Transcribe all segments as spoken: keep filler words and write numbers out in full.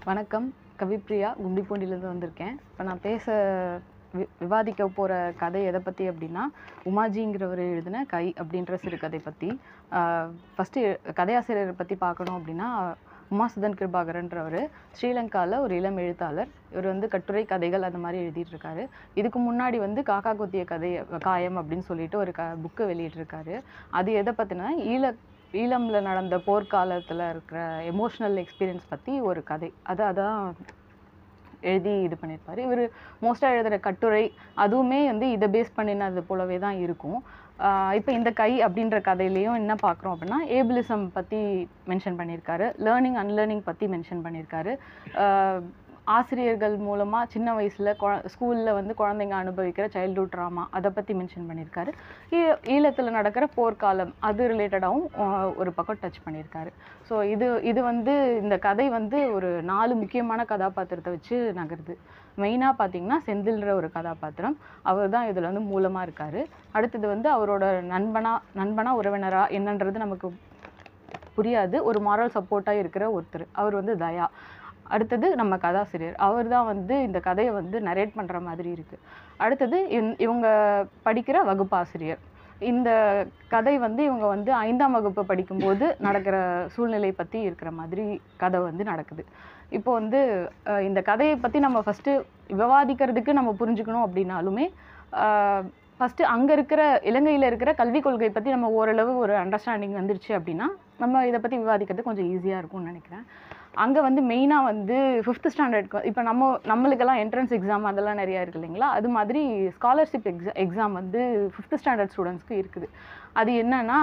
வணக்கம், கவிப்ரியா கும்டிப்பூண்டிலேருந்து வந்திருக்கேன். இப்போ நான் பேச வி விவாதிக்க போகிற கதை எதை பற்றி அப்படின்னா, உமாஜிங்கிறவர் எழுதின கை அப்படின்ற சிறுகதை பற்றி. ஃபஸ்ட்டு கதையாசிரியரை பற்றி பார்க்கணும் அப்படின்னா, உமாசுதன் கிருபாகரன்றவர் ஸ்ரீலங்காவில் ஒரு இளம் எழுத்தாளர். இவர் வந்து கட்டுரை கதைகள் அந்த மாதிரி எழுதிட்டுருக்காரு. இதுக்கு முன்னாடி வந்து காக்கா கொத்திய கதை காயம் அப்படின்னு சொல்லிட்டு ஒரு க புக்கு வெளியிட்டிருக்காரு. அது எதை பற்றினா, ஈழ ஈழமில் நடந்த போர்க்காலத்தில் இருக்கிற எமோஷ்னல் எக்ஸ்பீரியன்ஸ் பற்றி ஒரு கதை. அதை அதான் எழுதி இது பண்ணியிருப்பார். இவர் மோஸ்ட்டாக எழுதுகிற கட்டுரை அதுவுமே வந்து இதை பேஸ் பண்ணினது போலவே தான் இருக்கும். இப்போ இந்த கை அப்படின்ற கதையிலையும் என்ன பார்க்குறோம் அப்படின்னா, ஏபிலிசம் பற்றி மென்ஷன் பண்ணியிருக்காரு, லேர்னிங் அன்லேர்னிங் பற்றி மென்ஷன் பண்ணியிருக்காரு. ஆசிரியர்கள் மூலமாக சின்ன வயசில் கொ ஸ்கூலில் வந்து குழந்தைங்க அனுபவிக்கிற சைல்ட்ஹுட் ட்ராமா அதை பற்றி மென்ஷன் பண்ணியிருக்காரு. ஈ ஈழத்தில் நடக்கிற போர்க்காலம் அது ரிலேட்டடாகவும் ஒரு பக்கம் டச் பண்ணியிருக்காரு. ஸோ இது இது வந்து இந்த கதை வந்து ஒரு நாலு முக்கியமான கதாபாத்திரத்தை வச்சு நகருது. மெயினாக பார்த்திங்கன்னா செந்தில்ன்ற ஒரு கதாபாத்திரம், அவர் தான் இதில் வந்து மூலமாக இருக்கார். அடுத்தது வந்து அவரோட நண்பனா நண்பனா உறவினரா என்னன்றது நமக்கு புரியாது, ஒரு மாரல் சப்போர்ட்டாக இருக்கிற ஒருத்தர், அவர் வந்து தயா. அடுத்தது நம்ம கதாசிரியர், அவர் தான் வந்து இந்த கதையை வந்து நரேட் பண்ணுற மாதிரி இருக்குது. அடுத்தது இவங்க படிக்கிற வகுப்பாசிரியர். இந்த கதை வந்து இவங்க வந்து ஐந்தாம் வகுப்பு படிக்கும்போது நடக்கிற சூழ்நிலை பற்றி இருக்கிற மாதிரி கதை வந்து நடக்குது. இப்போ வந்து இந்த கதையை பற்றி நம்ம ஃபஸ்ட்டு விவாதிக்கிறதுக்கு நம்ம புரிஞ்சுக்கணும் அப்படின்னாலுமே, ஃபஸ்ட்டு அங்கே இருக்கிற இலங்கையில் இருக்கிற கல்விக் கொள்கை பற்றி நம்ம ஓரளவு ஒரு அண்டர்ஸ்டாண்டிங் வந்துருச்சு அப்படின்னா நம்ம இதை பற்றி விவாதிக்கிறது கொஞ்சம் ஈஸியாக இருக்கும்னு நினைக்கிறேன். அங்கே வந்து மெயினாக வந்து ஃபிஃப்த் ஸ்டாண்டர்டுக்கு இப்போ நம்ம நம்மளுக்கெல்லாம் என்ட்ரன்ஸ் எக்ஸாம் அதெல்லாம் நிறையா இருக்குது இல்லைங்களா, அது மாதிரி ஸ்காலர்ஷிப் எக்ஸா எக்ஸாம் வந்து ஃபிஃப்த் ஸ்டாண்டர்ட் ஸ்டூடெண்ட்ஸ்க்கு இருக்குது. அது என்னன்னா,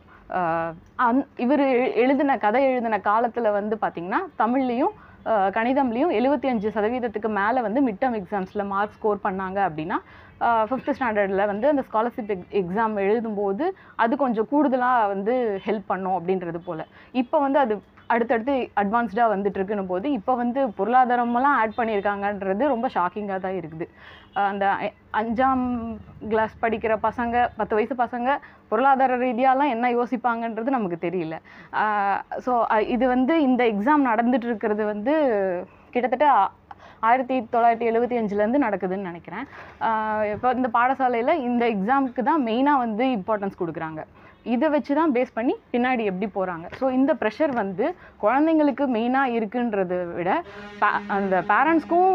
அந் இவர் எழுதின கதை எழுதின காலத்தில் வந்து பார்த்திங்கன்னா தமிழ்லேயும் கணிதம்லேயும் எழுபத்தி அஞ்சு சதவீதத்துக்கு மேலே வந்து மிட் டேர்ம் எக்ஸாம்ஸில் மார்க் ஸ்கோர் பண்ணாங்க அப்படின்னா ஃபிஃப்த் ஸ்டாண்டர்டில் வந்து அந்த ஸ்காலர்ஷிப் எக் எக்ஸாம் எழுதும்போது அது கொஞ்சம் கூடுதலாக வந்து ஹெல்ப் பண்ணும் அப்படின்றது போல். இப்போ வந்து அது அடுத்தடுத்து அட்வான்ஸ்டாக வந்துட்டுருக்குன்னு போது இப்போ வந்து பொருளாதாரமெல்லாம் ஆட் பண்ணியிருக்காங்கன்றது ரொம்ப ஷாக்கிங்காக தான் இருக்குது. அந்த அஞ்சாம் கிளாஸ் படிக்கிற பசங்க, பத்து வயசு பசங்க பொருளாதார ரீதியாலாம் என்ன யோசிப்பாங்கன்றது நமக்கு தெரியல. ஸோ இது வந்து இந்த எக்ஸாம் நடந்துட்டு இருக்கிறது வந்து கிட்டத்தட்ட ஆயிரத்தி தொள்ளாயிரத்தி எழுபத்தி அஞ்சுலேருந்து நடக்குதுன்னு நினைக்கிறேன். இப்போ இந்த பாடசாலையில் இந்த எக்ஸாமுக்கு தான் மெயினாக வந்து இம்பார்ட்டன்ஸ் கொடுக்குறாங்க. இதை வச்சு தான் பேஸ் பண்ணி பின்னாடி எப்படி போகிறாங்க. ஸோ இந்த ப்ரெஷர் வந்து குழந்தைங்களுக்கு மெயினாக இருக்குன்றதை விட அந்த பேரண்ட்ஸ்க்கும்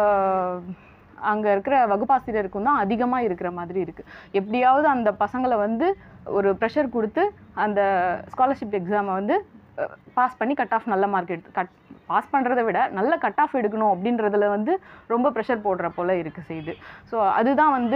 அங்கே இருக்கிற வகுப்பாசிரியருக்கும் தான் அதிகமாக இருக்கிற மாதிரி இருக்குது. எப்படியாவது அந்த பசங்களை வந்து ஒரு ப்ரெஷர் கொடுத்து அந்த ஸ்காலர்ஷிப் எக்ஸாமை வந்து பாஸ் பண்ணி கட் ஆஃப் நல்ல மார்க் எடுத்து கட் பாஸ் பண்ணுறதை விட நல்ல கட் ஆஃப் எடுக்கணும் அப்படின்றதுல வந்து ரொம்ப ப்ரெஷர் போடுற போல் இருக்குது செய்து. ஸோ அதுதான் வந்து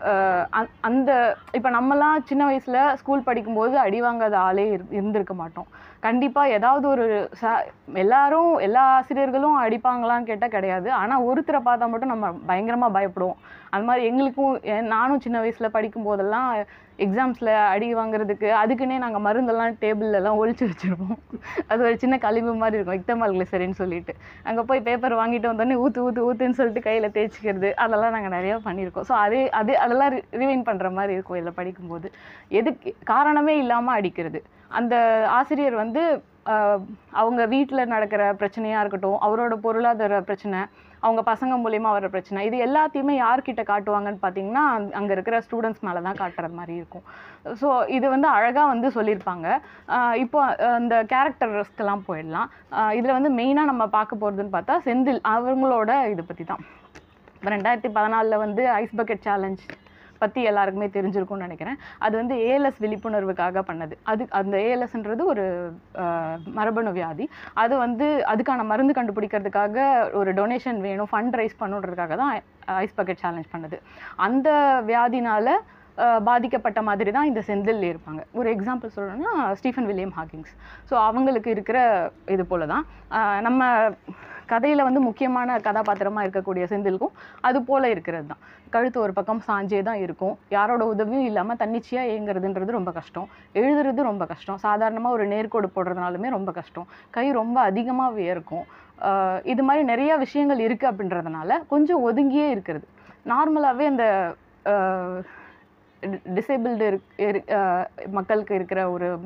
அந்த இப்போ நம்மலாம் சின்ன வயசில் ஸ்கூல் படிக்கும்போது அடி வாங்காத ஆளே இருந்திருக்க மாட்டோம். கண்டிப்பாக ஏதாவது ஒரு ச எல்லாரும் எல்லா ஆசிரியர்களும் அடிப்பாங்களான்னு கேட்டால் கிடையாது. ஆனால் ஒருத்தரை பார்த்தா மட்டும் நம்ம பயங்கரமாக பயப்படுவோம். அது மாதிரி எங்களுக்கும் நானும் சின்ன வயசில் படிக்கும்போதெல்லாம் எக்ஸாம்ஸில் அடி வாங்குறதுக்கு அதுக்குன்னே நாங்கள் மருந்தெல்லாம் டேபிள்லலாம் ஒழிச்சு வச்சுருப்போம். அது ஒரு சின்ன கழிவு மாதிரி இருக்கும், எக்தமால் கிளிசரின்னு சொல்லிட்டு. அங்கே போய் பேப்பர் வாங்கிட்டு வந்தோடனே ஊற்று ஊற்று ஊற்றுன்னு சொல்லிட்டு கையில் தேய்ச்சிக்கிறது அதெல்லாம் நாங்கள் நிறையா பண்ணியிருக்கோம். ஸோ அதே அது அதெல்லாம் ரிவைன் பண்ணுற மாதிரி இருக்கும் இதில் படிக்கும்போது. எதுக்கு காரணமே இல்லாமல் அடிக்கிறது. அந்த ஆசிரியர் வந்து அவங்க வீட்டில் நடக்கிற பிரச்சனையாக இருக்கட்டும், அவரோட பொருளாதார பிரச்சனை, அவங்க பசங்க மூலிமா வர பிரச்சனை, இது எல்லாத்தையுமே யார்கிட்ட காட்டுவாங்கன்னு பார்த்தீங்கன்னா அங்கே இருக்கிற ஸ்டூடெண்ட்ஸ் மேலே தான் காட்டுற மாதிரி இருக்கும். ஸோ இது வந்து அழகாக வந்து சொல்லியிருப்பாங்க. இப்போ இந்த கேரக்டர்ஸ்க்கெல்லாம் போயிடலாம். இதில் வந்து மெயினாக நம்ம பார்க்க போகிறதுன்னு பார்த்தா செந்தில் அவங்களோட இதை பற்றி தான். இப்போ ரெண்டாயிரத்தி பதினாலில் வந்து ஐஸ் பக்கெட் சேலஞ்ச் பற்றி எல்லாருக்குமே தெரிஞ்சிருக்கும்னு நினைக்கிறேன். அது வந்து ஏஎல்எஸ் விழிப்புணர்வுக்காக பண்ணது. அது அந்த ஏஎல்எஸ்ன்றது ஒரு மரபணு வியாதி. அது வந்து அதுக்கான மருந்து கண்டுபிடிக்கிறதுக்காக ஒரு டொனேஷன் வேணும், ஃபண்ட் ரைஸ் பண்ணுறதுக்காக தான் ஐஸ் பக்கெட் சேலஞ்ச் பண்ணது. அந்த வியாதினால் பாதிக்கப்பட்ட மாதிரி தான் இந்த செந்தில் இருப்பாங்க. ஒரு எக்ஸாம்பிள் சொல்லணும்னா ஸ்டீஃபன் வில்லியம் ஹாக்கிங்ஸ். ஸோ அவங்களுக்கு இருக்கிற இது போல தான் நம்ம கதையில் வந்து முக்கியமான கதாபாத்திரமாக இருக்கக்கூடிய செந்திலுக்கும் அது போல் இருக்கிறது தான். கழுத்து ஒரு பக்கம் சாஞ்சே தான் இருக்கும், யாரோட உதவியும் இல்லாமல் தன்னிச்சையாக இயங்குறதுன்றது ரொம்ப கஷ்டம், எழுதுறது ரொம்ப கஷ்டம், சாதாரணமாக ஒரு நேர்கோடு போடுறதுனாலுமே ரொம்ப கஷ்டம், கை ரொம்ப அதிகமாக வியர்க்கும். இது மாதிரி நிறையா விஷயங்கள் இருக்குது அப்படின்றதுனால கொஞ்சம் ஒதுங்கியே இருக்கிறது. நார்மலாகவே அந்த டிசேபிள்டு மக்களுக்கு இருக்கிற ஒரு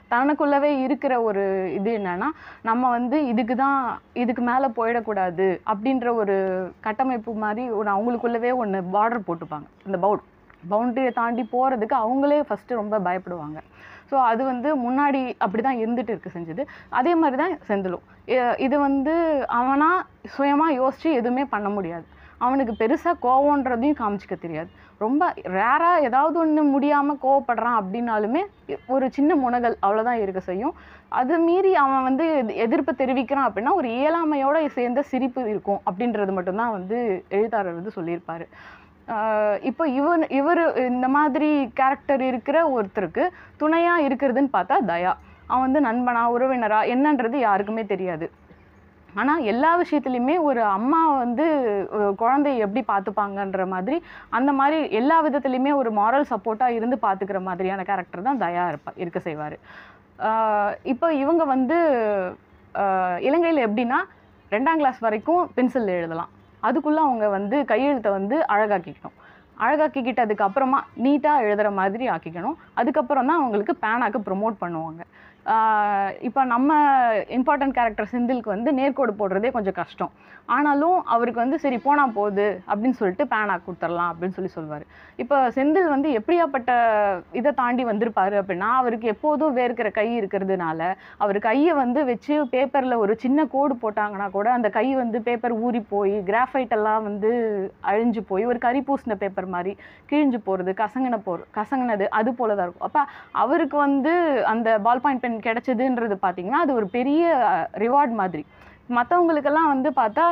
தனக்குள்ளவே இருக்கிற ஒரு இது என்னன்னா நம்ம வந்து இதுக்கு தான் இதுக்கு மேலே போயிடக்கூடாது அப்படின்ற ஒரு கட்டமைப்பு மாதிரி ஒரு அவங்களுக்குள்ளவே ஒன்று பார்டர் போட்டுப்பாங்க. இந்த பவுட் பவுண்டரியை தாண்டி போகிறதுக்கு அவங்களே ஃபஸ்ட்டு ரொம்ப பயப்படுவாங்க. ஸோ அது வந்து முன்னாடி அப்படி தான் இருந்துட்டு இருக்கு செஞ்சது. அதே மாதிரி தான் செந்திலும். இது வந்து அவனாக சுயமாக யோசித்து எதுவுமே பண்ண முடியாது. அவனுக்கு பெருசாக கோவன்றதையும் காமிச்சிக்க தெரியாது. ரொம்ப ரேராக ஏதாவது ஒன்று முடியாமல் கோவப்படுறான் அப்படின்னாலுமே ஒரு சின்ன முனகல் அவ்வளோதான் இருக்க செய்யும். அது மீறி அவன் வந்து எதிர்ப்பு தெரிவிக்கிறான் அப்படின்னா ஒரு இயலாமையோடு சேர்ந்த சிரிப்பு இருக்கும் அப்படின்றது மட்டும்தான் வந்து எழுத்தாளர் வந்து சொல்லியிருப்பார். இப்போ இவன் இவர் இந்த மாதிரி கேரக்டர் இருக்கிற ஒருத்தருக்கு துணையாக இருக்கிறதுன்னு பார்த்தா தயா. அவன் வந்து நண்பனா உறவினரா என்னன்றது யாருக்குமே தெரியாது. ஆனால் எல்லா விஷயத்துலையுமே ஒரு அம்மா வந்து குழந்தைய எப்படி பார்த்துப்பாங்கன்ற மாதிரி அந்த மாதிரி எல்லா விதத்துலையுமே ஒரு மாரல் சப்போர்ட்டாக இருந்து பார்த்துக்கிற மாதிரியான கேரக்டர் தான் தயா இருப்பா இருக்க செய்வார். இப்போ இவங்க வந்து இலங்கையில் எப்படின்னா ரெண்டாம் கிளாஸ் வரைக்கும் பென்சில் எழுதலாம். அதுக்குள்ளே அவங்க வந்து கையெழுத்தை வந்து அழகாக்கிக்கணும். அழகாக்கிக்கிட்டதுக்கு அப்புறமா நீட்டாக எழுதுகிற மாதிரி ஆக்கிக்கணும். அதுக்கப்புறம் தான் அவங்களுக்கு பேனாக்கு ப்ரொமோட் பண்ணுவாங்க. இப்போ நம்ம இம்பார்ட்டன்ட் கேரக்டர் செந்திலுக்கு வந்து நேர்கோடு போடுறதே கொஞ்சம் கஷ்டம். ஆனாலும் அவருக்கு வந்து சரி போனால் போகுது அப்படின்னு சொல்லிட்டு பேனா கொடுத்துடலாம் அப்படின்னு சொல்லி சொல்லுவார். இப்போ செந்தில் வந்து எப்படியாப்பட்ட இதை தாண்டி வந்திருப்பாரு அப்படின்னா அவருக்கு எப்போதும் வேர்க்கிற கை இருக்கிறதுனால அவர் கையை வந்து வச்சு பேப்பரில் ஒரு சின்ன கோடு போட்டாங்கன்னா கூட அந்த கை வந்து பேப்பர் ஊறி போய் கிராஃபைட் எல்லாம் வந்து அழிஞ்சு போய் ஒரு கறி பூசின பேப்பர் மாதிரி கிழிஞ்சு போகிறது கசங்கின போகிற கசங்கினது அது போல தான் இருக்கும். அப்போ அவருக்கு வந்து அந்த பால் பாயிண்ட் பென் கிடைச்சதுன்றது பார்த்திங்கன்னா அது ஒரு பெரிய ரிவார்ட் மாதிரி. மற்றவங்களுக்கெல்லாம் வந்து பார்த்தா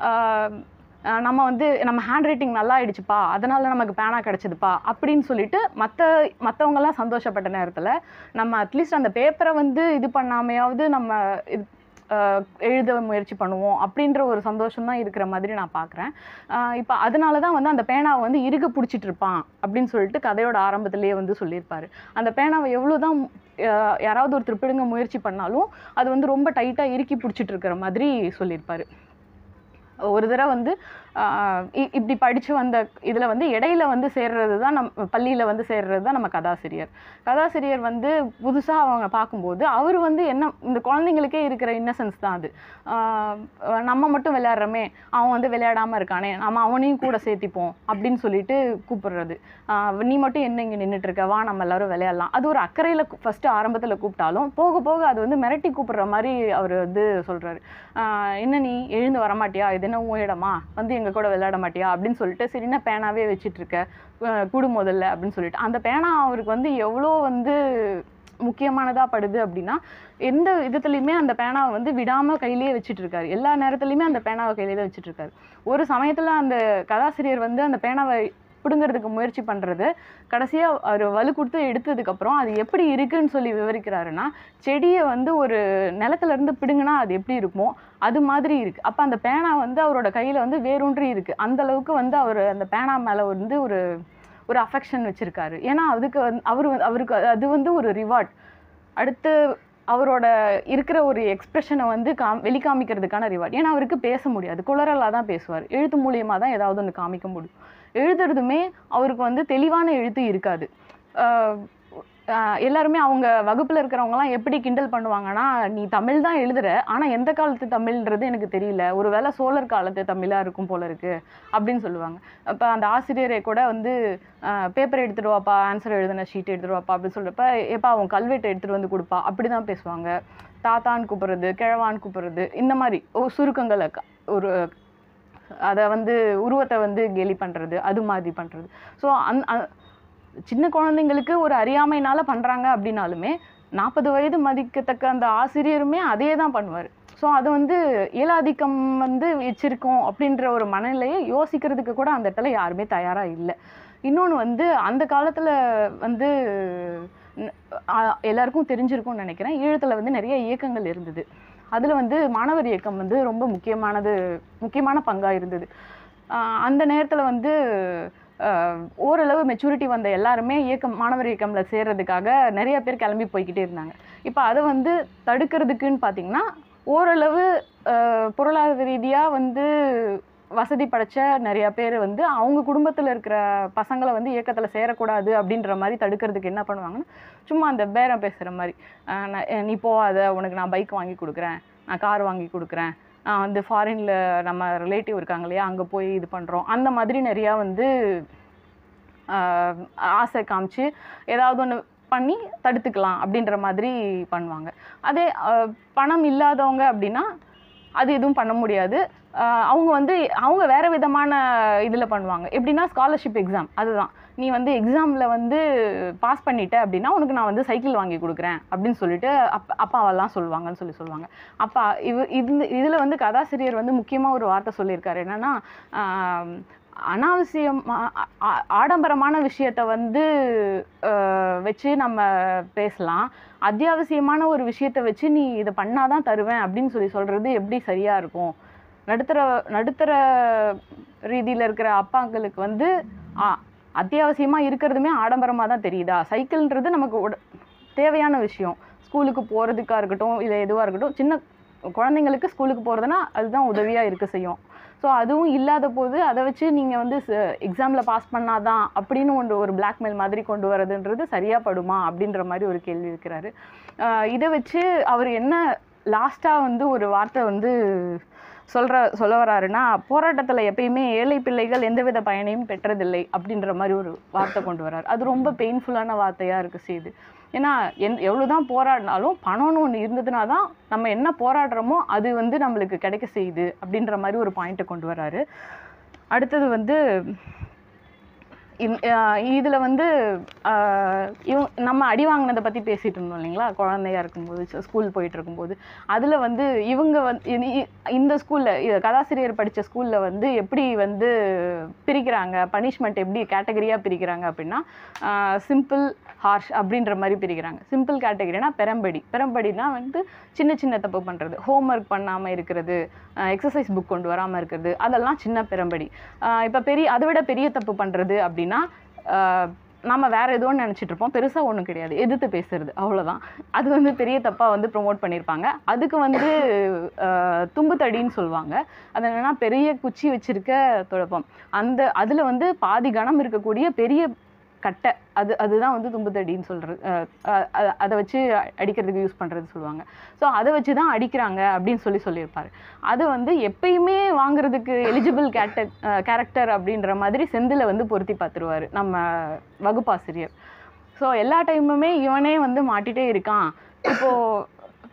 நம்ம வந்து நம்ம ஹேண்ட் ரைட்டிங் நல்லா ஆயிடுச்சுப்பா அதனால நமக்கு பேனா கிடச்சிதுப்பா அப்படின்னு சொல்லிட்டு மற்ற மற்றவங்கெல்லாம் சந்தோஷப்பட்ட நேரத்தில் நம்ம அட்லீஸ்ட் அந்த பேப்பரை வந்து இது பண்ணாமையாவது நம்ம இது எழுத முயற்சி பண்ணுவோம் அப்படின்ற ஒரு சந்தோஷம் தான் இருக்கிற மாதிரி நான் பார்க்குறேன். இப்போ அதனால தான் வந்து அந்த பேனாவை வந்து இறுக பிடிச்சிட்டு இருப்பான் அப்படின்னு சொல்லிட்டு கதையோட ஆரம்பத்திலேயே வந்து சொல்லியிருப்பாரு. அந்த பேனாவை எவ்வளோ தான் யாராவது ஒருத்தர் பிடுங்க முயற்சி பண்ணாலும் அது வந்து ரொம்ப டைட்டாக இறுக்கி பிடிச்சிட்டு இருக்கிற மாதிரி சொல்லியிருப்பாரு. ஒரு தடவை வந்து இப்படி படித்து வந்த இதில் வந்து இடையில வந்து சேர்றது தான் நம் பள்ளியில் வந்து சேர்றது தான் நம்ம கதாசிரியர். கதாசிரியர் வந்து புதுசாக அவங்க பார்க்கும்போது அவர் வந்து என்ன இந்த குழந்தைங்களுக்கே இருக்கிற இன்னசென்ஸ் தான் அது. நம்ம மட்டும் விளையாடுறோமே அவன் வந்து விளையாடாமல் இருக்கானே நம்ம அவனையும் கூட சேர்த்திப்போம் அப்படின்னு சொல்லிட்டு கூப்பிடுறது. நீ மட்டும் என்ன இங்கே நின்றுட்டுருக்க வா நம்ம எல்லோரும் விளையாடலாம். அது ஒரு அக்கறையில் ஃபஸ்ட்டு ஆரம்பத்தில் கூப்பிட்டாலும் போக போக அது வந்து மிரட்டி கூப்பிடுற மாதிரி அவர் வந்து சொல்கிறாரு. என்ன நீ எழுந்து வரமாட்டியா இது என்ன உன் இடமா வந்து எங்கள் கூட விளையாட மாட்டியா அப்படின்னு சொல்லிட்டு சரின்னா பேனாவே வச்சிட்ருக்க குடு முதல்ல அப்படின்னு சொல்லிட்டு அந்த பேனா அவருக்கு வந்து எவ்வளோ வந்து முக்கியமானதாக படுது அப்படின்னா எந்த விதத்துலையுமே அந்த பேனாவை வந்து விடாமல் கையிலேயே வச்சுட்டு இருக்காரு. எல்லா நேரத்துலையுமே அந்த பேனாவை கையிலே தான் வச்சுட்டு இருக்காரு. ஒரு சமயத்தில் அந்த கதாசிரியர் வந்து அந்த பேனாவை பிடுங்கிறதுக்கு முயற்சி பண்ணுறது கடைசியாக அவர் வலு கொடுத்து எடுத்ததுக்கப்புறம் அது எப்படி இருக்குன்னு சொல்லி விவரிக்கிறாருன்னா செடியை வந்து ஒரு நிலத்துலேருந்து பிடுங்கினா அது எப்படி இருக்குமோ அது மாதிரி இருக்குது. அப்போ அந்த பேனா வந்து அவரோட கையில் வந்து வேரூன்றி இருக்குது. அந்தளவுக்கு வந்து அவர் அந்த பேனா மேலே வந்து ஒரு ஒரு அஃபெக்ஷன் வச்சுருக்காரு. ஏன்னா அதுக்கு வந்து அவர் அவருக்கு அது வந்து ஒரு ரிவார்ட். அடுத்து அவரோட இருக்கிற ஒரு எக்ஸ்ப்ரெஷனை வந்து காம் வெளிக்காமிக்கிறதுக்கான ரிவார்ட். ஏன்னா அவருக்கு பேச முடியாது, குளறலாக தான் பேசுவார். எழுத்து மூலியமாக தான் ஏதாவது ஒன்று காமிக்க முடியும். எழுதுறதுமே அவருக்கு வந்து தெளிவான எழுத்து இருக்காது. எல்லாருமே அவங்க வகுப்பில் இருக்கிறவங்கலாம் எப்படி கிண்டல் பண்ணுவாங்கன்னா நீ தமிழ் தான் எழுதுகிற ஆனால் எந்த காலத்து தமிழ்ன்றது எனக்கு தெரியல, ஒரு வேளை சோழர் காலத்து தமிழாக இருக்கும் போல இருக்குது அப்படின்னு சொல்லுவாங்க. அப்போ அந்த ஆசிரியரை கூட வந்து பேப்பர் எடுத்துகிட்டு வாப்பா ஆன்சர் எழுதின ஷீட் எடுத்துகிட்டு வாப்பா அப்படின்னு சொல்கிறப்ப ஏப்பா அவன் கல்வெட்டு எடுத்துகிட்டு வந்து கொடுப்பா அப்படி தான் பேசுவாங்க. தாத்தான்னு கூப்பிட்றது கிழவான்னு கூப்பிட்றது இந்த மாதிரி ஒரு சுருக்கங்களை ஒரு அதை வந்து உருவத்தை வந்து கேலி பண்ணுறது அது மாதிரி பண்ணுறது. ஸோ அந் சின்ன குழந்தைங்களுக்கு ஒரு அறியாமையினால் பண்ணுறாங்க அப்படின்னாலுமே நாற்பது வயது மதிக்கத்தக்க அந்த ஆசிரியருமே அதே தான் பண்ணுவார். ஸோ அது வந்து இயலாதிக்கம் வந்து வச்சுருக்கோம் அப்படின்ற ஒரு மனநிலையை யோசிக்கிறதுக்கு கூட அந்த இடத்துல யாருமே தயாராக இல்லை. இன்னொன்று வந்து அந்த காலத்தில் வந்து எல்லாருக்கும் தெரிஞ்சிருக்கும்னு நினைக்கிறேன், ஈழத்தில் வந்து நிறைய இயக்கங்கள் இருந்தது. அதில் வந்து மாணவர் இயக்கம் வந்து ரொம்ப முக்கியமானது முக்கியமான பங்காக இருந்தது. அந்த நேரத்தில் வந்து ஓரளவு மெச்சூரிட்டி வந்த எல்லாருமே இயக்கம் மாணவர் இயக்கமில் சேர்றதுக்காக நிறைய பேர் கிளம்பி போய்கிட்டே இருந்தாங்க. இப்போ அதை வந்து தடுக்கிறதுக்குன்னு பார்த்திங்கன்னா ஓரளவு பொருளாதார ரீதியாக வந்து வசதி படைச்ச நிறைய பேர் வந்து அவங்க குடும்பத்தில் இருக்கிற பசங்களை வந்து இயக்கத்தில் சேரக்கூடாது அப்படின்ற மாதிரி தடுக்கிறதுக்கு என்ன பண்ணுவாங்கன்னா சும்மா அந்த பேரம் பேசுகிற மாதிரி நீ போகாத உனக்கு நான் பைக் வாங்கி கொடுக்குறேன், நான் கார் வாங்கி கொடுக்குறேன், நான் வந்து ஃபாரினில் நம்ம ரிலேட்டிவ் இருக்காங்க இல்லையா அங்கே போய் இது பண்ணுறோம், அந்த மாதிரி நிறையா வந்து ஆசை காமிச்சு ஏதாவது ஒன்று பண்ணி தடுத்துக்கலாம் அப்படின்ற மாதிரி பண்ணுவாங்க. அதே பணம் இல்லாதவங்க அப்படின்னா அது எதுவும் பண்ண முடியாது. அவங்க வந்து அவங்க வேறு விதமான இதில் பண்ணுவாங்க. எப்படின்னா ஸ்காலர்ஷிப் எக்ஸாம், அதுதான் நீ வந்து எக்ஸாமில் வந்து பாஸ் பண்ணிட்ட அப்படின்னா உனக்கு நான் வந்து சைக்கிள் வாங்கி கொடுக்குறேன் அப்படின்னு சொல்லிட்டு அப் அப்பாவெல்லாம் சொல்லுவாங்கன்னு சொல்லி சொல்லுவாங்க. அப்பா இவ இந்த இதில் வந்து கதாசிரியர் வந்து முக்கியமாக ஒரு வார்த்தை சொல்லியிருக்காரு. என்னென்னா அனாவசியம் ஆடம்பரமான விஷயத்தை வந்து வச்சு நம்ம பேசலாம், அத்தியாவசியமான ஒரு விஷயத்தை வச்சு நீ இதை பண்ணாதான் தருவேன் அப்படின்னு சொல்லி சொல்கிறது எப்படி சரியாக இருக்கும்? நடுத்தர நடுத்தர ரீதியில் இருக்கிற அப்பாங்களுக்கு வந்து அத்தியாவசியமாக இருக்கிறதுமே ஆடம்பரமாக தான் தெரியுதா? சைக்கிள்ன்றது நமக்கு உட தேவையான விஷயம், ஸ்கூலுக்கு போகிறதுக்காக இருக்கட்டும் இல்லை எதுவாக இருக்கட்டும், சின்ன குழந்தைங்களுக்கு ஸ்கூலுக்கு போகிறதுனா அதுதான் உதவியாக இருக்க செய்யும். ஸோ அதுவும் இல்லாத போது அதை வச்சு நீங்கள் வந்து எக்ஸாமில் பாஸ் பண்ணாதான் அப்படின்னு ஒன்று ஒரு பிளாக்மெயில் மாதிரி கொண்டு வரதுன்றது சரியாக படுமா அப்படின்ற மாதிரி ஒரு கேள்வி இருக்கிறாரு. இதை வச்சு அவர் என்ன லாஸ்ட்டாக வந்து ஒரு வார்த்தை வந்து சொல்கிற சொல்ல வராருன்னா, போராட்டத்தில் எப்பயுமே ஏழை பிள்ளைகள் எந்தவித பயனையும் பெற்றதில்லை அப்படின்ற மாதிரி ஒரு வார்த்தை கொண்டு வர்றாரு. அது ரொம்ப பெயின்ஃபுல்லான வார்த்தையாக இருக்குது செய்யுது. ஏன்னா எந் எவ்வளோ தான் போராடினாலும் பணம்னு ஒன்று இருந்ததுனா தான் நம்ம என்ன போராடுறோமோ அது வந்து நம்மளுக்கு கிடைக்க செய்யுது அப்படின்ற மாதிரி ஒரு பாயிண்ட்டை கொண்டு வர்றாரு. அடுத்தது வந்து இதில் வந்து இவ நம்ம அடி வாங்கினதை பற்றி பேசிகிட்டு இருந்தோம் இல்லைங்களா, குழந்தையா இருக்கும்போது ஸ்கூல் போயிட்டு இருக்கும்போது. அதில் வந்து இவங்க வந்து இந்த ஸ்கூலில் கதாசிரியர் படித்த ஸ்கூலில் வந்து எப்படி வந்து பிரிக்கிறாங்க, பனிஷ்மெண்ட் எப்படி கேட்டகரியாக பிரிக்கிறாங்க அப்படின்னா சிம்பிள், ஹார்ஷ் அப்படின்ற மாதிரி பிரிக்கிறாங்க. சிம்பிள் கேட்டகரினா பெரம்படி, பெரம்படினா வந்து சின்ன சின்ன தப்பு பண்ணுறது, ஹோம்ஒர்க் பண்ணாமல் இருக்கிறது, எக்ஸசைஸ் புக் கொண்டு வராமல் இருக்கிறது, அதெல்லாம் சின்ன பெரம்படி. இப்போ பெரிய அதை விட பெரிய தப்பு பண்ணுறது அப்படின்னா நம்ம வேறு எதுவும் நினச்சிட்டு இருப்போம், பெருசாக ஒன்றும் கிடையாது, எதிர்த்து பேசுறது அவ்வளோதான். அது வந்து பெரிய தப்பாக வந்து ப்ரொமோட் பண்ணியிருப்பாங்க. அதுக்கு வந்து தும்பு தடின்னு சொல்லுவாங்க. அது என்னென்னா பெரிய குச்சி வச்சுருக்க துடைப்பம், அந்த அதில் வந்து பாதி கணம் இருக்கக்கூடிய பெரிய கட்டை, அது அதுதான் வந்து தும்புத்தடின்னு சொல்கிறது. அதை வச்சு அடிக்கிறதுக்கு யூஸ் பண்ணுறது சொல்லுவாங்க. ஸோ அதை வச்சு தான் அடிக்கிறாங்க அப்படின்னு சொல்லி சொல்லியிருப்பார். அது வந்து எப்பயுமே வாங்குறதுக்கு எலிஜிபிள் கேட்ட கேரக்டர் அப்படின்ற மாதிரி செந்தில் வந்து பொருத்தி பார்த்துருவார் நம்ம வகுப்பாசிரியர். ஸோ எல்லா டைமுமே இவனே வந்து மாட்டிகிட்டே இருக்கான். இப்போது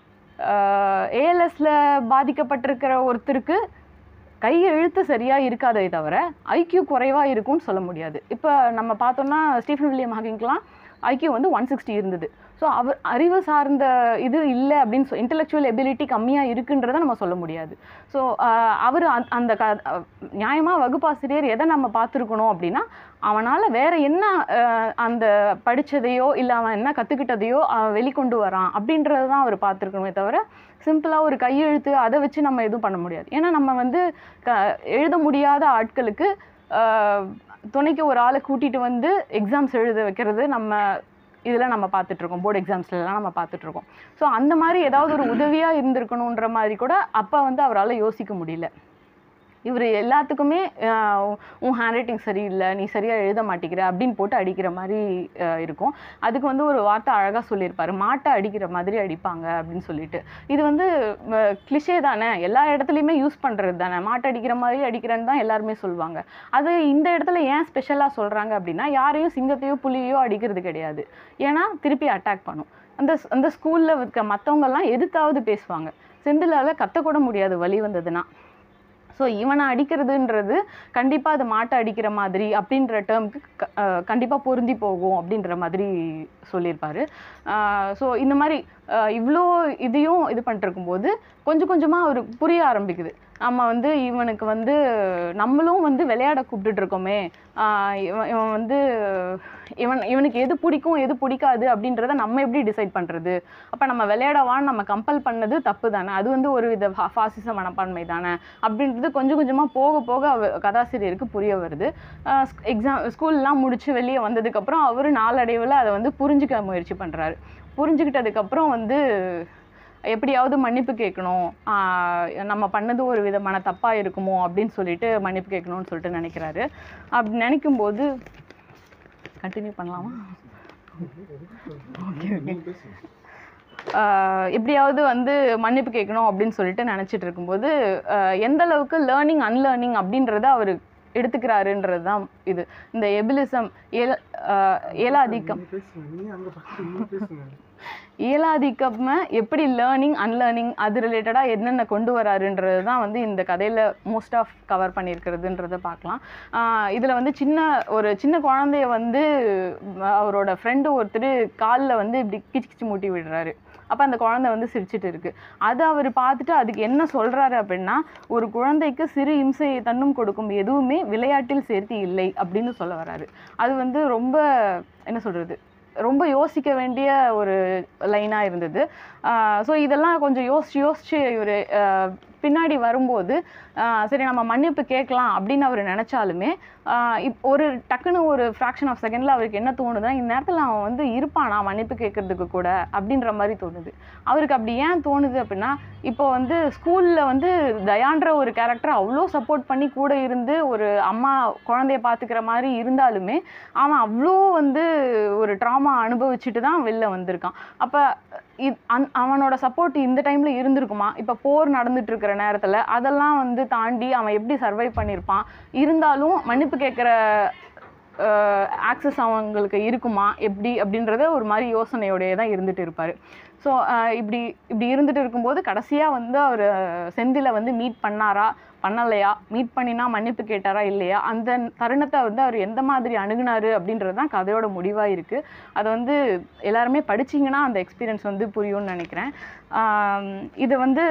ஏஎல்எஸில் பாதிக்கப்பட்டிருக்கிற ஒருத்தருக்கு கை எழுத்து சரியாக இருக்காதே தவிர ஐக்யூ குறைவாக இருக்கும்னு சொல்ல முடியாது. இப்போ நம்ம பார்த்தோம்னா ஸ்டீஃபன் வில்லியம் ஹாக்கிங்லாம் ஐக்யூ வந்து ஒன் சிக்ஸ்டி இருந்தது. ஸோ அவர் அறிவு சார்ந்த இது இல்லை அப்படின்னு சொல் இன்டெலெக்சுவல் எபிலிட்டி கம்மியாக இருக்குன்றதை நம்ம சொல்ல முடியாது. ஸோ அவர் அந் அந்த க நியாயமாக வகுப்பாசிரியர் எதை நம்ம பார்த்துருக்கணும் அப்படின்னா, அவனால் வேறு என்ன அந்த படித்ததையோ இல்லை அவன் என்ன கற்றுக்கிட்டதையோ அவன் வெளிக்கொண்டு வரான் அப்படின்றது தான் அவர் பார்த்துருக்கணுமே தவிர சிம்பிளாக ஒரு கையெழுத்து அதை வச்சு நம்ம எதுவும் பண்ண முடியாது. ஏன்னா நம்ம வந்து க எழுத முடியாத ஆட்களுக்கு துணைக்கு ஒரு ஆளை கூட்டிகிட்டு வந்து எக்ஸாம்ஸ் எழுத வைக்கிறது நம்ம இதில் நம்ம பார்த்துட்ருக்கோம், போர்டு எக்ஸாம்ஸ்லாம் நம்ம பார்த்துட்ருக்கோம். ஸோ அந்த மாதிரி ஏதாவது ஒரு உதவியாக இருந்திருக்கணுன்ற மாதிரி கூட அப்போ வந்து அவரால் யோசிக்க முடியல. இவர் எல்லாத்துக்குமே உன் ஹேண்ட் ரைட்டிங் சரியில்லை, நீ சரியாக எழுத மாட்டேங்கிற அப்படின்னு போட்டு அடிக்கிற மாதிரி இருக்கும். அதுக்கு வந்து ஒரு வார்த்தை அழகாக சொல்லியிருப்பார், மாட்டை அடிக்கிற மாதிரி அடிப்பாங்க அப்படின்னு சொல்லிட்டு. இது வந்து கிளிஷே தானே, எல்லா இடத்துலையுமே யூஸ் பண்ணுறது தானே, மாட்டை அடிக்கிற மாதிரி அடிக்கிறேன்னு தான் எல்லாருமே சொல்லுவாங்க. அது இந்த இடத்துல ஏன் ஸ்பெஷலாக சொல்கிறாங்க அப்படின்னா, யாரையும் சிங்கத்தையோ புலியோ அடிக்கிறது கிடையாது, ஏன்னா திருப்பி அட்டாக் பண்ணும். அந்த அந்த ஸ்கூலில் இருக்க மற்றவங்கெல்லாம் எதுக்காவது பேசுவாங்க, செந்திலால் கற்றக்கூட முடியாது வழி வந்ததுன்னா. ஸோ இவனை அடிக்கிறதுன்றது கண்டிப்பாக அது மாட்டை அடிக்கிற மாதிரி அப்படின்ற டேர்முக்கு கண்டிப்பாக பொருந்தி போகும் அப்படின்ற மாதிரி சொல்லியிருப்பார். ஸோ இந்த மாதிரி இவ்வளோ இதையும் இது பண்ணிருக்கும்போது கொஞ்சம் கொஞ்சமாக அவருக்கு புரிய ஆரம்பிக்குது, நம்ம வந்து இவனுக்கு வந்து நம்மளும் வந்து விளையாட கூப்பிட்டுட்டு இருக்கோமே, இவன் இவன் வந்து இவன் இவனுக்கு எது பிடிக்கும் எது பிடிக்காது அப்படின்றத நம்ம எப்படி டிசைட் பண்ணுறது, அப்போ நம்ம விளையாடவான்னு நம்ம கம்பல் பண்ணது தப்பு தானே, அது வந்து ஒரு வித ஃபாசிச மனப்பான்மை தானே அப்படின்றது கொஞ்சம் கொஞ்சமாக போக போக கதாசிரியருக்கு புரிய வருது. எக்ஸாம் ஸ்கூல்லாம் முடித்து வெளியே வந்ததுக்கப்புறம் அவர் நாளடைவில் அதை வந்து புரிஞ்சுக்க முயற்சி பண்ணுறாரு. புரிஞ்சுக்கிட்டதுக்கப்புறம் வந்து எப்படியாவது மன்னிப்பு கேட்கணும், நம்ம பண்ணது ஒரு விதமான தப்பாக இருக்குமோ அப்படின்னு சொல்லிட்டு மன்னிப்பு கேட்கணும்னு சொல்லிட்டு நினைக்கிறாரு. அப்படி நினைக்கும் போது கண்டினியூ பண்ணலாமா? ஓகே ஓகே எப்படியாவது வந்து மன்னிப்பு கேட்கணும் அப்படின்னு சொல்லிட்டு நினச்சிட்டு இருக்கும்போது எந்த அளவுக்கு லேர்னிங் அன்லேர்னிங் அப்படின்றத அவர் எடுத்துக்கிறாருன்றது தான் இது. இந்த எபிலிசம் ஏல ஏலாதிக்கம் ஏலாதிக்கம் எப்படி லேர்னிங் அன்லேர்னிங் அது ரிலேட்டடாக என்னென்ன கொண்டு வராருன்றது தான் வந்து இந்த கதையில் மோஸ்ட் ஆஃப் கவர் பண்ணியிருக்கிறதுன்றத பார்க்கலாம். இதில் வந்து சின்ன ஒரு சின்ன குழந்தைய வந்து அவரோட ஃப்ரெண்டு ஒருத்தர் காலில் வந்து இப்படி கிச்சு கிச்சு மூட்டி விடுறாரு. அப்போ அந்த குழந்தை வந்து சிரிச்சிட்டு இருக்கு. அதை அவர் பார்த்துட்டு அதுக்கு என்ன சொல்கிறாரு அப்படின்னா, ஒரு குழந்தைக்கு சிறு இம்சையை தன்னும் கொடுக்கும் எதுவுமே விளையாட்டில் சேர்த்து இல்லை அப்படின்னு சொல்ல வர்றாரு. அது வந்து ரொம்ப என்ன சொல்கிறது, ரொம்ப யோசிக்க வேண்டிய ஒரு லைனாக இருந்தது. ஸோ இதெல்லாம் கொஞ்சம் யோசிச்சு யோசிச்சு இவர் பின்னாடி வரும்போது சரி நம்ம மன்னிப்பு கேட்கலாம் அப்படின்னு அவர் நினச்சாலுமே இப் ஒரு டக்குன்னு ஒரு ஃப்ராக்ஷன் ஆஃப் செகண்டில் அவருக்கு என்ன தோணுதுன்னா, இந்த நேரத்தில் அவன் வந்து இருப்பானா மன்னிப்பு கேட்கறதுக்கு கூட அப்படின்ற மாதிரி தோணுது. அவருக்கு அப்படி ஏன் தோணுது அப்படின்னா, இப்போ வந்து ஸ்கூலில் வந்து தயான்ற ஒரு கேரக்டர் அவ்வளோ சப்போர்ட் பண்ணி கூட இருந்து ஒரு அம்மா குழந்தைய பார்த்துக்கிற மாதிரி இருந்தாலுமே அவன் அவ்வளோ வந்து ஒரு ட்ராமா அனுபவிச்சுட்டு தான் வெளில வந்திருக்கான். அப்போ இ அந் அவனோட சப்போர்ட் இந்த டைமில் இருந்திருக்குமா? இப்போ போர் நடந்துட்டு இருக்கிற நேரத்தில் அதெல்லாம் வந்து தாண்டி அவன் எப்படி சர்வைவ் பண்ணியிருப்பான்? இருந்தாலும் மன்னிப்பு கேட்குற ஆக்சஸ் அவங்களுக்கு இருக்குமா எப்படி அப்படின்றத ஒரு மாதிரி யோசனையோடையே தான் இருந்துட்டு இருப்பார். ஸோ இப்படி இப்படி இருந்துட்டு இருக்கும்போது கடைசியாக வந்து அவர் செந்திலை வந்து மீட் பண்ணாரா பண்ணலையா, மீட் பண்ணினா மன்னிப்பு கேட்டாரா இல்லையா, அந்த தருணத்தை வந்து அவர் எந்த மாதிரி அணுகுனாரு அப்படின்றது தான் கதையோட முடிவாக இருக்குது. அதை வந்து எல்லாருமே படிச்சிங்கன்னா அந்த எக்ஸ்பீரியன்ஸ் வந்து புரியும்னு நினைக்கிறேன். இது வந்து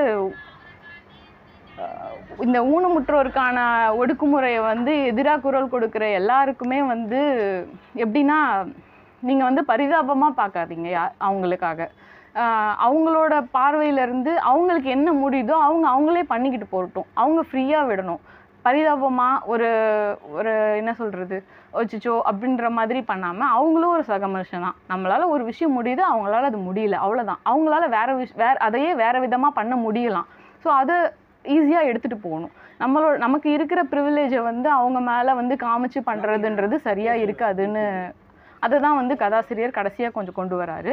இந்த ஊனமுற்றோருக்கான ஒடுக்குமுறையை வந்து எதிராக குரல் கொடுக்குற எல்லாருக்குமே வந்து எப்படின்னா, நீங்கள் வந்து பரிதாபமாக பார்க்காதீங்க யா அவங்களுக்காக. அவங்களோட பார்வையிலேருந்து அவங்களுக்கு என்ன முடியுதோ அவங்க அவங்களே பண்ணிக்கிட்டு போகட்டும், அவங்க ஃப்ரீயாக விடணும். பரிதாபமாக ஒரு ஒரு என்ன சொல்கிறது, வச்சுச்சோ அப்படின்ற மாதிரி பண்ணாமல் அவங்களும் ஒரு சக மனுஷன் தான். நம்மளால் ஒரு விஷயம் முடியுது, அவங்களால அது முடியல, அவ்வளோதான். அவங்களால வேறு விஷ் வேறு அதையே வேறு விதமாக பண்ண முடியலாம். ஸோ அதை ஈஸியாக எடுத்துகிட்டு போகணும். நம்மளோட நமக்கு இருக்கிற ப்ரிவிலேஜை வந்து அவங்க மேலே வந்து காமிச்சு பண்ணுறதுன்றது சரியாக இருக்காதுன்னு அதை தான் வந்து கதாசிரியர் கடைசியாக கொஞ்சம் கொண்டு வராரு.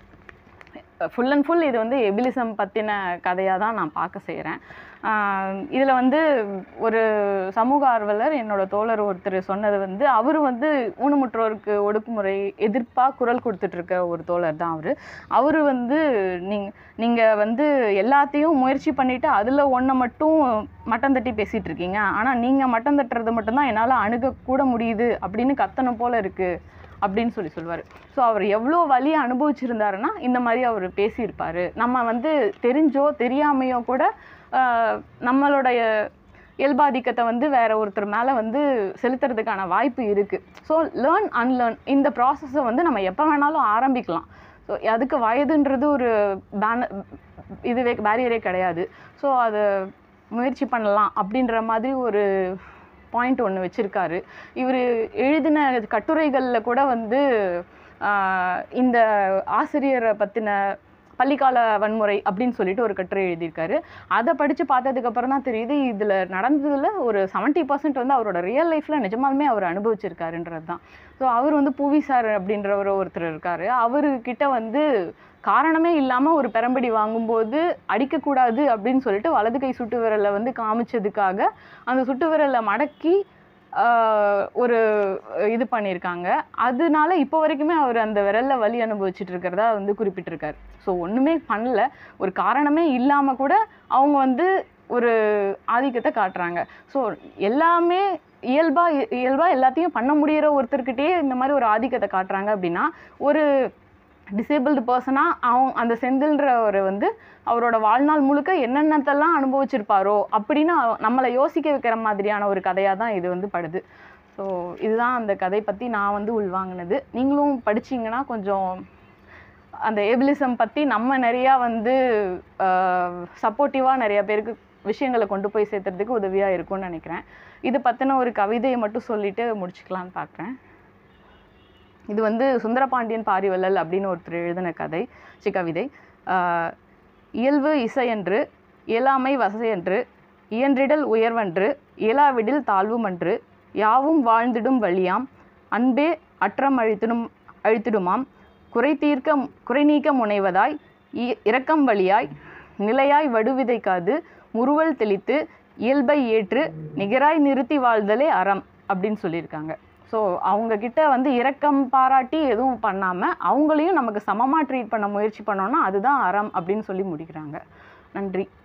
ஃபுல் அண்ட் ஃபுல் இது வந்து எபிலிசம் பற்றின கதையாக தான் நான் பார்க்க செய்கிறேன். இதில் வந்து ஒரு சமூக ஆர்வலர் என்னோடய தோழர் ஒருத்தர் சொன்னது வந்து, அவர் வந்து ஊனமுற்றோருக்கு ஒடுக்குமுறை எதிர்ப்பாக குரல் கொடுத்துட்ருக்க ஒரு தோழர் தான் அவர். அவர் வந்து நீங் நீங்கள் வந்து எல்லாத்தையும் முயற்சி பண்ணிவிட்டு அதில் ஒன்றை மட்டும் மட்டம் தட்டி பேசிகிட்டு இருக்கீங்க, ஆனால் நீங்கள் மட்டம் தட்டுறது மட்டும்தான் என்னால் அணுகக்கூட முடியுது அப்படின்னு கத்தனை போல் இருக்குது அப்படின்னு சொல்லி சொல்லுவார். ஸோ அவர் எவ்வளோ வலியை அனுபவிச்சிருந்தாருன்னா இந்த மாதிரி அவர் பேசியிருப்பார். நம்ம வந்து தெரிஞ்சோ தெரியாமையோ கூட நம்மளுடைய இயல்பாதிக்கத்தை வந்து வேற ஒருத்தர் மேலே வந்து செலுத்துறதுக்கான வாய்ப்பு இருக்குது. ஸோ லேர்ன் அன்லேர்ன் இந்த ப்ராசஸை வந்து நம்ம எப்போ வேணாலும் ஆரம்பிக்கலாம். ஸோ அதுக்கு வயதுன்றது ஒரு பேன இதுவே பேரியரே கிடையாது. ஸோ அதை முயற்சி பண்ணலாம் அப்படின்ற மாதிரி ஒரு பாயிண்ட் ஒன்று வச்சுருக்காரு. இவர் எழுதின கட்டுரைகளில் கூட வந்து இந்த ஆசிரியரை பற்றின பள்ளிக்கால வன்முறை அப்படின்னு சொல்லிட்டு ஒரு கட்டுரை எழுதியிருக்காரு. அதை படித்து பார்த்ததுக்கப்புறம் தான் தெரியுது இதில் நடந்ததில் ஒரு செவன்ட்டி பர்சன்ட் வந்து அவரோட ரியல் லைஃப்பில் நிஜமாலுமே அவர் அனுபவிச்சிருக்காருன்றது தான். ஸோ அவர் வந்து பூவி சார் அப்படின்றவர் ஒருத்தர் இருக்கார். அவர்கிட்ட வந்து காரணமே இல்லாமல் ஒரு பெரம்படி வாங்கும்போது அடிக்கக்கூடாது அப்படின்னு சொல்லிட்டு வலது கை சுட்டு விரலை வந்து காமிச்சதுக்காக அந்த சுட்டு விரலை மடக்கி ஒரு இது பண்ணியிருக்காங்க. அதனால இப்போ வரைக்குமே அவர் அந்த விரலில் வலி அனுபவிச்சுட்டு இருக்கிறதா வந்து குறிப்பிட்டிருக்காரு. ஸோ ஒன்றுமே பண்ணல, ஒரு காரணமே இல்லாமல் கூட அவங்க வந்து ஒரு ஆதிக்கத்தை காட்டுறாங்க. ஸோ எல்லாமே இயல்பாக இயல்பாக எல்லாத்தையும் பண்ண முடிகிற ஒருத்தர்கிட்டயே இந்த மாதிரி ஒரு ஆதிக்கத்தை காட்டுறாங்க அப்படின்னா, ஒரு டிசேபிள்டு பர்சனாக அவங்க அந்த செந்தில்ன்ற ஒரு வந்து அவரோட வாழ்நாள் முழுக்க என்னென்னத்தெல்லாம் அனுபவிச்சிருப்பாரோ அப்படின்னு நம்மளை யோசிக்க வைக்கிற மாதிரியான ஒரு கதையாக தான் இது வந்து படுது. ஸோ இதுதான் அந்த கதை பற்றி நான் வந்து உள்வாங்கினது. நீங்களும் படிச்சிங்கன்னா கொஞ்சம் அந்த ஏபிலிசம் பற்றி நம்ம நிறையா வந்து சப்போர்ட்டிவாக நிறையா பேருக்கு விஷயங்களை கொண்டு போய் சேர்த்துறதுக்கு உதவியாக இருக்கும்னு நினைக்கிறேன். இது பற்றின ஒரு கவிதையை மட்டும் சொல்லிவிட்டு முடிச்சுக்கலான்னு பார்க்குறேன். இது வந்து சுந்தரபாண்டியன் பாரிவள்ளல் அப்படின்னு ஒருத்தர் எழுதின கதை சி கவிதை. இயல்பு இசையன்று இயலாமை வசையன்று இயன்றிடல் உயர்வன்று இயலாவிடில் தாழ்வுமன்று யாவும் வாழ்ந்திடும் வழியாம் அன்பே அற்றம் அழித்திடும் அழித்திடுமாம் குறை தீர்க்க குறை நீக்க முனைவதாய் இரக்கம் வழியாய் நிலையாய் வடுவிதைக்காது முறுவல் தெளித்து இயல்பை ஏற்று நிகராய் நிறுத்தி வாழ்தலே அறம் அப்படின்னு சொல்லியிருக்காங்க. ஸோ அவங்கக்கிட்ட வந்து இரக்கம் பாராட்டி எதுவும் பண்ணாமல் அவங்களையும் நமக்கு சமமாக ட்ரீட் பண்ண முயற்சி பண்ணோன்னா அதுதான் அறம் அப்படின்னு சொல்லி முடிக்கிறாங்க. நன்றி.